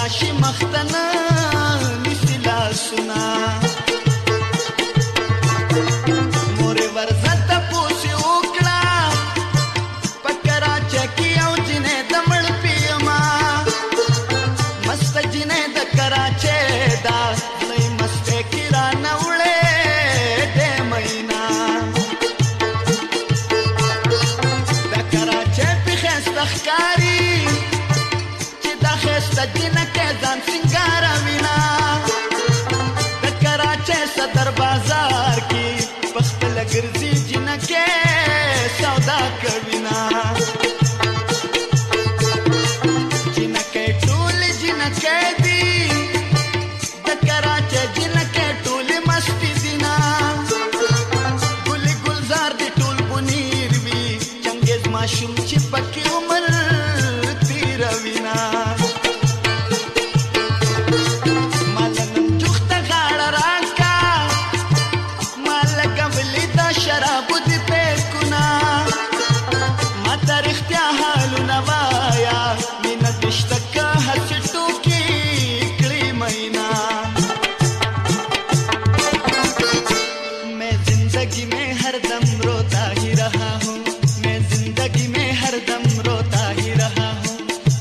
راشي مختنه نسی لاسونه مورې ورځه تپوسې وکړه په کراچۍ کې یو جنۍ د مړپې یمه مسته جنۍ د کراچۍ ده زړی مستۍ کې رانه وړې دې مینا د کراچۍ پې ښایسته ښکاري چې دا ښایسته جنکۍ ځان سینګاروینه د کراچۍ صدر بازار کې په خپله ګرځي جنکۍ سودا کوینه جنکۍ ټولې جنکۍ دي د کراچۍ جنکۍ ټولې مستې دینه ګلې ګلزار دي ټول بنیر وي چنګیز ماشوم چې پکې عمر تیروینه ماله نن جوخته غاړه راکړه ما لګولې دا شرابو دي پیکونه ما ته رښتیا حالونه وایه مینه دې شته که هسې ټوکې کړې مینا मैं जिंदगी में हरदम रोता ही रहा हूँ मैं जिंदगी में हरदम रोता ही रहा हूँ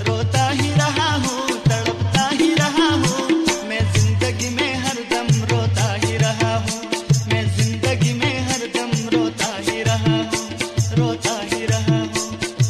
तड़पता ही रहा हूँ मैं जिंदगी में हरदम रोता ही रहा हूँ मैं जिंदगी में हरदम रोता ही रहा हूँ रोता ही रहा हूँ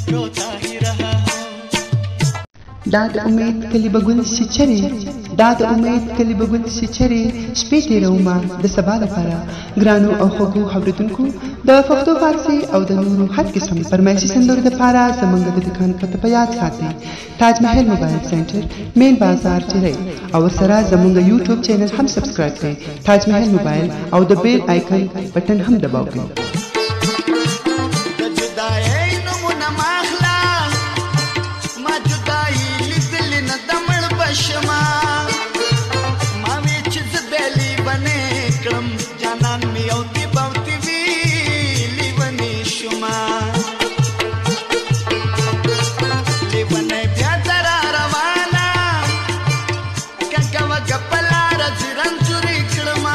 داد امید کلی بگل سچری داد امید کلی بگل سچری شپې تیرومه د سبا لپاره ګرانو او خوږو اورېدونکو د پښتو فارسي او د نورو هر قسم فرمایشي سندرو دپاره زموږ د دکان پته په یاد ساتئ تاج محل موبایل سنټر مین بازار چیرې او ورسره زموږ یوټیوب چینل هم سبسکرایب کړئ تاج محل موبایل او د بیل آیکن بټن هم دباو کړئ د جدایۍ نومونه مه اخله ما جدایي لیدلې نه د مړ بشمه ما وې چې زه بیا لیونې کړم جانان مې اوتې بوتې وي لیونې شومه لیونۍ بیا ذرا روانه کږه وږه په لاره ځي رنځورې کړمه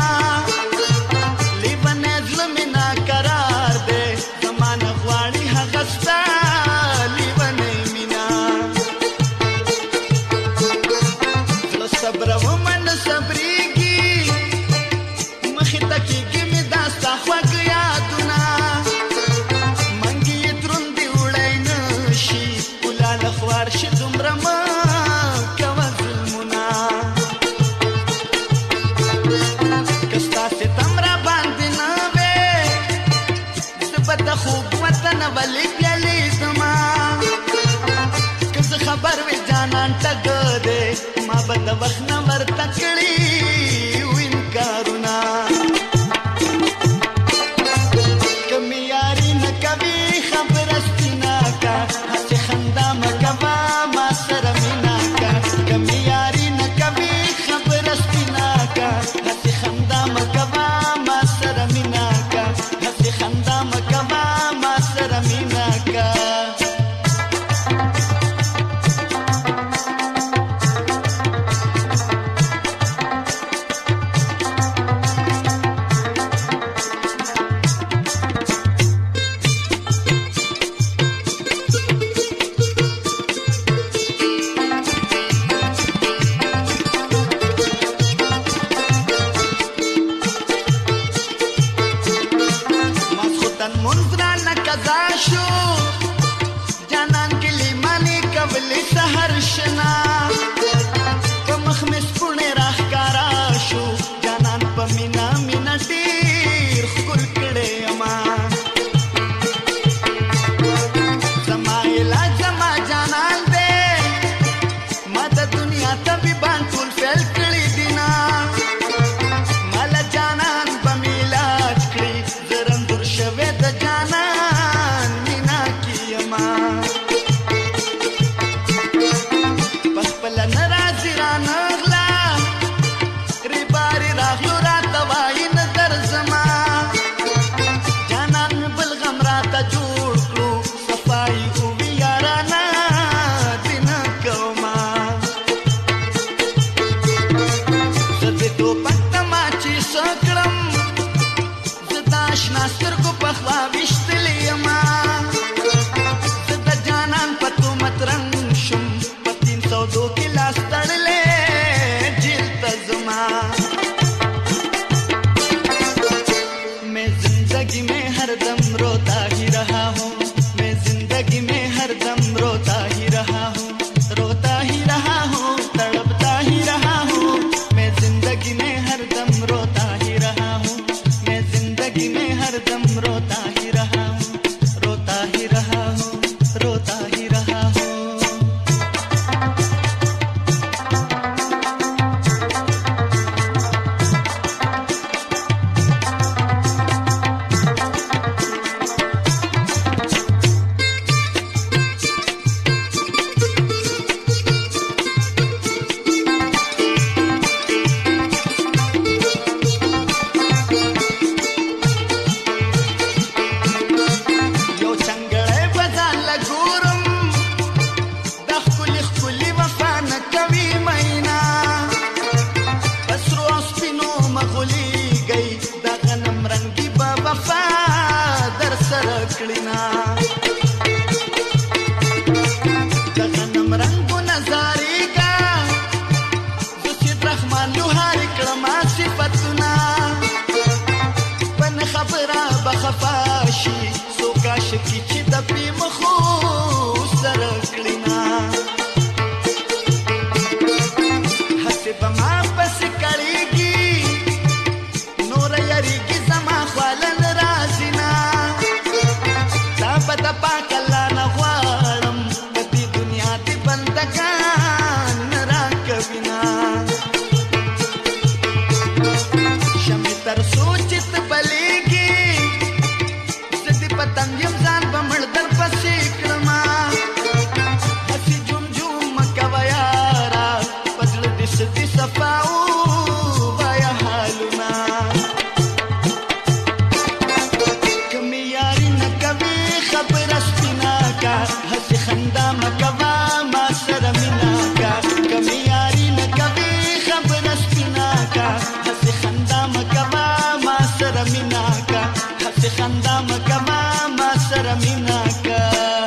لیونۍ زړه مې ناقرار دی زما نه غواړي هغه ستا لیونۍ مینه زړه صبرومه نه صبرېږي مخې ته کېږي مې دا ستا خوږ یادونه منګې یې دروندې وړی نه شي ګلاله خوار شي دومره مه کوه ظلمونه که ستا ستم را باندې نه وې زه به د خوږ وطن ولې بیا لیدمه که زه خبر وې جانان ټګه دی ما به د وخت نه ورته کړي و انکارونه که مې یاري نه کوي خبره سپینه که هسې خندا مه کوه ما سره مینه که که مې یاري نه کوي خبره سپینه که هسې خندا مه کوه ما سره مینه که هسې خندا مه کوه ما سره مینه سکړم زدا آشنا سترګو په خوا ویشتلی یما زدا جانان په تومت رنګ شم په 302 کې لاس تړلی جیل ته زما मैं जिंदगी में हरदम रोता ही रहा हूँ मैं जिंदगी में हरदम रोता ही रहा हूँ तड़पता ही रहा हूँ मैं जिंदगी में हरदम रोता ही रहा हूँ मैं जिंदगी में हरदम रोता ही रहा हूँ रोता ही रहा हूँ रोता ही रहा हूँ की چې د پی مخو سره کړینا هڅه به ما پس کړيږي نور یریږي زما خپل رازینا دا په د پاک الله نه غواړم د دې دنیا دی بندگان راکوینا شمه تر سوچت بلېږي زدي پتنګ یم ځان په مړ در پسې کړما هسې جوم جوم کوه یاره په زړه دې ستي صفاو وایه حالونه کمې یاري نه کوې خبره سپینه کا هسې خندا مه کوه ما سره مینه کا کمې یاري نه کوې خبره سپینه کا هسې خندا مه کوه ما سره مینه کا هسې خندا مه کوه ما سره مینه کا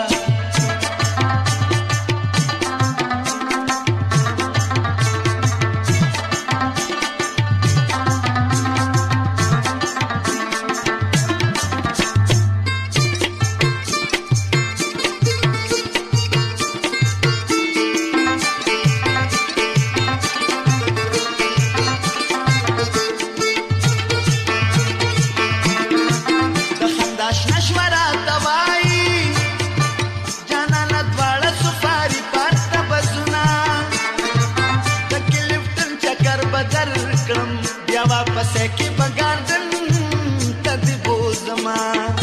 वापस की बगार्डन तद बोझमा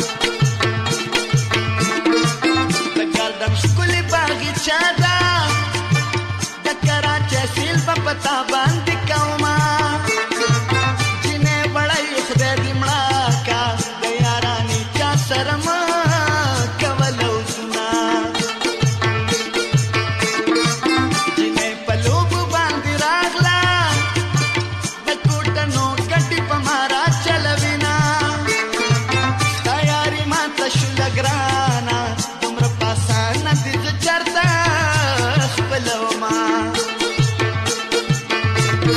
बगार्डन स्कूली बागीचा दा दकराचे सील पता बांध कौमा जिन्हें बड़ा खुदे दिमड़ा का गया रानी चा शर्म कवलो सुना जिन्हें पलोब बांध रागला पमारा चलविना तयारी माता शुलग्राना तुमर पासा नदी चरता खपलवमा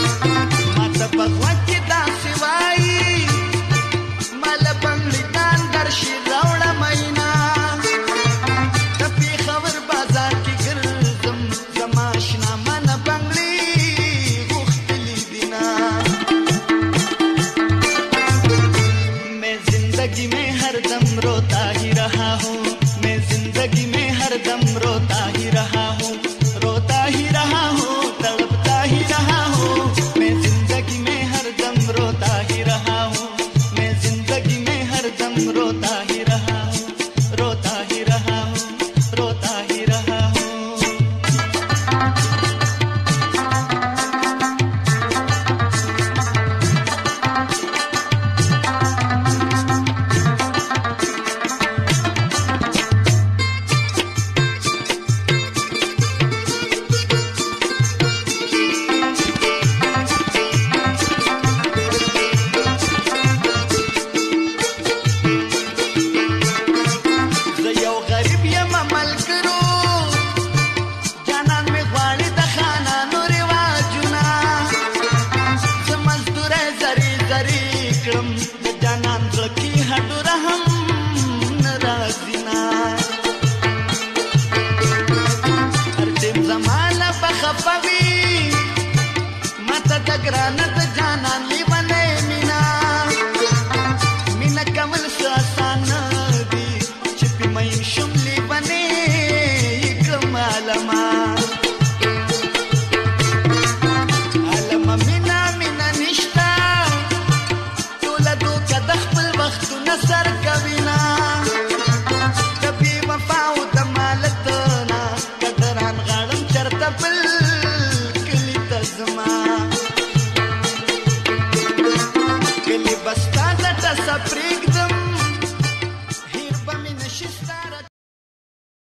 غری کړم د جانان زړه کې هډو رحم ناراضینا هر ټیم زمانه په خفوي ماته د ګرانه د جانان لیونه مینا مینا کمل ساسان دی چې په مې شم لیونه کړم علما سر کوینا کبي وفا او د مالتنا قدران غړم چرته بل کلی تزما کلی بس